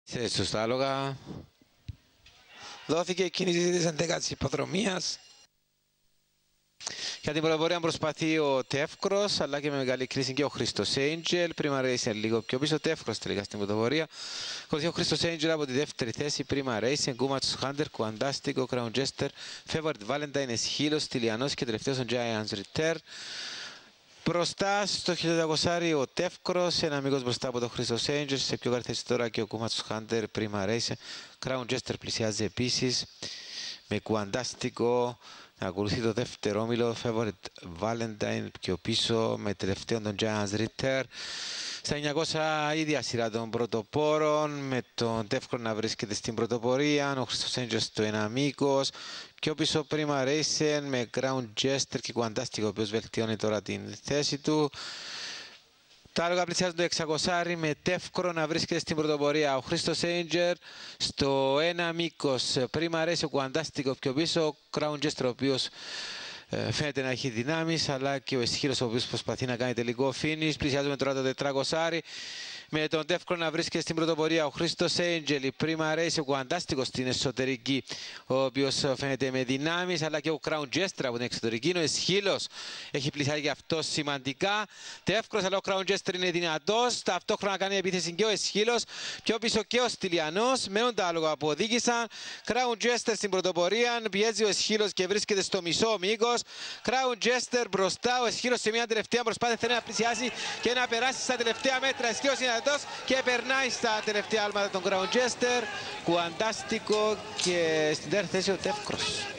Σωστά άλογα. Δόθηκε η κίνηση της 11ης υποδρομίας. Για την πρωτοπορία προσπαθεί ο Τεύκρος, αλλά και με μεγάλη κρίση και ο Χρήστος Έιντζελ. Prima Racing λίγο πιο πίσω, ο Τεύκρος τελικά στην πρωτοπορία. Ακολουθεί ο Χρήστος Έιντζελ από τη δεύτερη θέση. Prima Racing, Κούματς Χάντερ, Κουαντάστικο, Crown Jester, Favorite Valentine, Εσχύλος, Τηλιανός και τελευταίος ο Giants Return. Μπροστά στο 1200 ο Τεύκρος, ένα μήκος μπροστά από τον Χρήστος Έιντζελ. Σε πιο καλή θέση τώρα και ο Κούματς Χάντερ, Prima Racing. Crown Jester πλησιάζει επίσης με Κουαντάστικο. Ακολουθεί το δεύτερο όμιλο, Favorite Valentine πιο πίσω με τελευταίο τον Giants Return. Στα 900 ίδια σειρά των πρωτοπόρων, με τον Τεύκρο να βρίσκεται στην πρωτοπορία, ο Χρήστος Έιντζελ στο ένα μήκος. Πιο πίσω Prima Racing με Crown Jester και Quantastic, ο οποίος βελτιώνει τώρα την θέση του. Τα άλογα πλησιάζουν το 600 με Τεύκρο να βρίσκεται στην πρωτοπορία. Ο Χρήστος Έιντζελ στο ένα μήκος. Prima Racing, Quantastic πιο πίσω. Crown Jester, ο οποίος φαίνεται να έχει δυνάμεις, αλλά και ο Εσχύλος, ο οποίος προσπαθεί να κάνει τελικό finish. Πλησιάζουμε τώρα το 400 με τον Τεύκρο να βρίσκεται στην πρωτοπορία. Ο Χρήστος Έιντζελ, η Prima Racing, ο Κουαντάστικος στην εσωτερική, ο οποίος φαίνεται με δυνάμεις, αλλά και ο Crown Jester από την εξωτερική. Ο Εσχύλος έχει πλησιάσει και αυτό σημαντικά. Τεύκρος, αλλά ο Crown Jester είναι δυνατός. Ταυτόχρονα κάνει επίθεση και ο Εσχύλος. Πιο πίσω και ο Τηλιανός. Μένουν τα άλογα που οδήγησαν. Crown Jester στην πρωτοπορία. Πιέζει ο Εσχύλος και βρίσκεται στο μισό μήκος. Crown Jester μπροστά. Ο Εσχύλος σε μια τελευταία προσπάθεια θέλει να πλησιάσει και να περάσει στα τελευταία μέτρα. Εσχύλος είναι και περνάει στα τελευταία άλματα τον Crown Jester. Κουαντάστικο και στην τέταρτη θέση ο Τεύκρος.